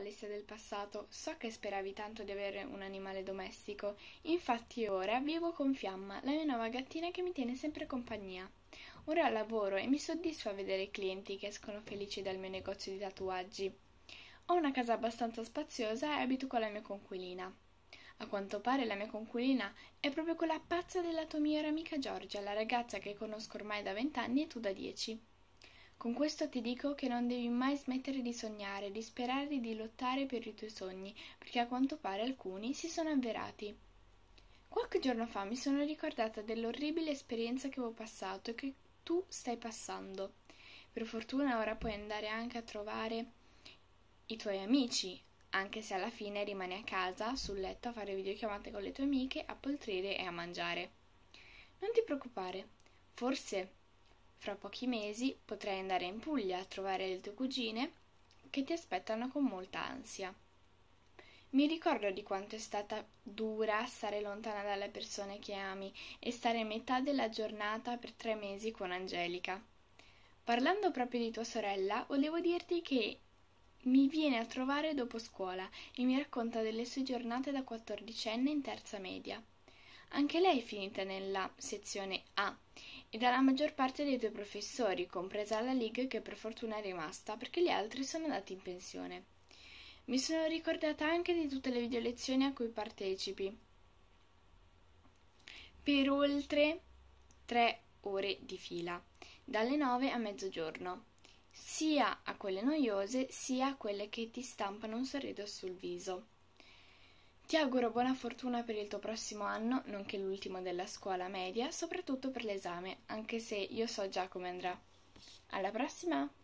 Alessia del passato, so che speravi tanto di avere un animale domestico, infatti ora vivo con Fiamma, la mia nuova gattina che mi tiene sempre compagnia. Ora lavoro e mi soddisfa vedere i clienti che escono felici dal mio negozio di tatuaggi. Ho una casa abbastanza spaziosa e abito con la mia coinquilina. A quanto pare la mia coinquilina è proprio quella pazza della tua migliore amica Giorgia, la ragazza che conosco ormai da 20 anni e tu da 10. Con questo ti dico che non devi mai smettere di sognare, di sperare, di lottare per i tuoi sogni, perché a quanto pare alcuni si sono avverati. Qualche giorno fa mi sono ricordata dell'orribile esperienza che avevo passato e che tu stai passando. Per fortuna ora puoi andare anche a trovare i tuoi amici, anche se alla fine rimani a casa, sul letto, a fare videochiamate con le tue amiche, a poltrire e a mangiare. Non ti preoccupare, forse fra pochi mesi potrai andare in Puglia a trovare le tue cugine che ti aspettano con molta ansia. Mi ricordo di quanto è stata dura stare lontana dalle persone che ami e stare metà della giornata per 3 mesi con Angelica. Parlando proprio di tua sorella, volevo dirti che mi viene a trovare dopo scuola e mi racconta delle sue giornate da 14enne in terza media. Anche lei è finita nella sezione A e dalla maggior parte dei tuoi professori, compresa la League che per fortuna è rimasta perché gli altri sono andati in pensione. Mi sono ricordata anche di tutte le video lezioni a cui partecipi per oltre 3 ore di fila, dalle 9 a mezzogiorno, sia a quelle noiose sia a quelle che ti stampano un sorriso sul viso. Ti auguro buona fortuna per il tuo prossimo anno, nonché l'ultimo della scuola media, soprattutto per l'esame, anche se io so già come andrà. Alla prossima!